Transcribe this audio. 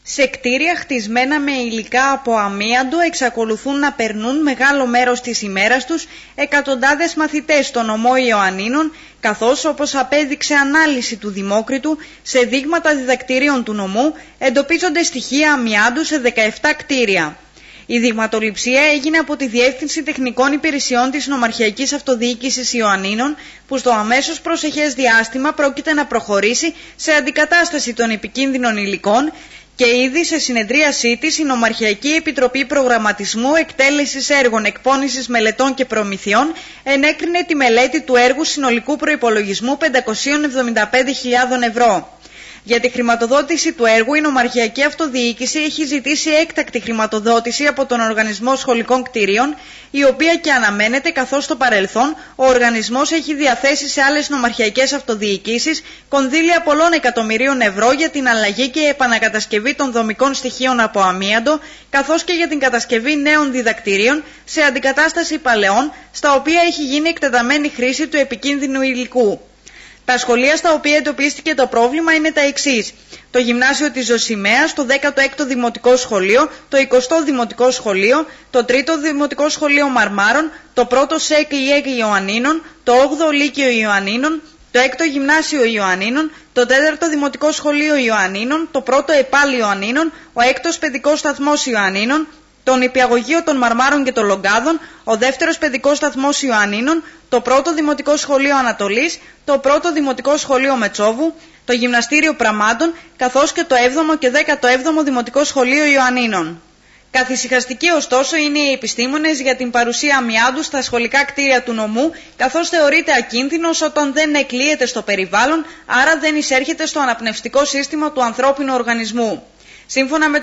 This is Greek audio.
Σε κτίρια χτισμένα με υλικά από αμίαντο εξακολουθούν να περνούν μεγάλο μέρος της ημέρας τους εκατοντάδες μαθητές στο νομό Ιωαννίνων, καθώς, όπως απέδειξε ανάλυση του Δημόκριτου, σε δείγματα διδακτηρίων του νομού εντοπίζονται στοιχεία αμιάντου σε 17 κτίρια. Η δειγματοληψία έγινε από τη Διεύθυνση Τεχνικών Υπηρεσιών της Νομαρχιακής Αυτοδιοίκησης Ιωαννίνων, που στο αμέσως προσεχές διάστημα πρόκειται να προχωρήσει σε αντικατάσταση των επικίνδυνων υλικών, και ήδη σε συνεδρίασή της η Νομαρχιακή Επιτροπή Προγραμματισμού, Εκτέλεσης Έργων, Εκπώνησης Μελετών και Προμηθειών ενέκρινε τη μελέτη του έργου συνολικού προϋπολογισμού 575.000 ευρώ. Για τη χρηματοδότηση του έργου, η Νομαρχιακή Αυτοδιοίκηση έχει ζητήσει έκτακτη χρηματοδότηση από τον Οργανισμό Σχολικών Κτηρίων, η οποία και αναμένεται, καθώς στο παρελθόν ο οργανισμός έχει διαθέσει σε άλλες νομαρχιακές αυτοδιοικήσεις κονδύλια πολλών εκατομμυρίων ευρώ για την αλλαγή και επανακατασκευή των δομικών στοιχείων από αμίαντο, καθώς και για την κατασκευή νέων διδακτηρίων σε αντικατάσταση παλαιών, στα οποία έχει γίνει εκτεταμένη χρήση του επικίνδυνου υλικού. Τα σχολεία στα οποία εντοπίστηκε το πρόβλημα είναι τα εξής: το Γυμνάσιο της Ζωσιμαίας, το 16ο Δημοτικό Σχολείο, το 20ο Δημοτικό Σχολείο, το 3ο Δημοτικό Σχολείο Μαρμάρων, το 1ο ΣΕΚ ΙΕΚ Ιωαννίνων, το 8ο Λύκειο Ιωαννίνων, το 6ο Γυμνάσιο Ιωαννίνων, το 4ο Δημοτικό Σχολείο Ιωαννίνων, το 1ο ΕΠΑΛ Ιωαννίνων, ο 6ος Παιδικός Σταθμός Ιωαννίνων, το Νηπιαγωγείο των Μαρμάρων και των Λογκάδων, ο 2ος Παιδικός Σταθμός Ιωαννίνων, το 1ο Δημοτικό Σχολείο Ανατολής, το 1ο Δημοτικό Σχολείο Μετσόβου, το Γυμναστήριο Πραμάντων, καθώς και το 7ο και 17ο Δημοτικό Σχολείο Ιωαννίνων. Καθησυχαστικοί ωστόσο είναι οι επιστήμονες για την παρουσία αμιάντου στα σχολικά κτίρια του νομού, καθώς θεωρείται ακίνδυνος όταν δεν εκλείεται στο περιβάλλον, άρα δεν εισέρχεται στο αναπνευστικό σύστημα του ανθρώπινου οργανισμού. Σύμφωνα με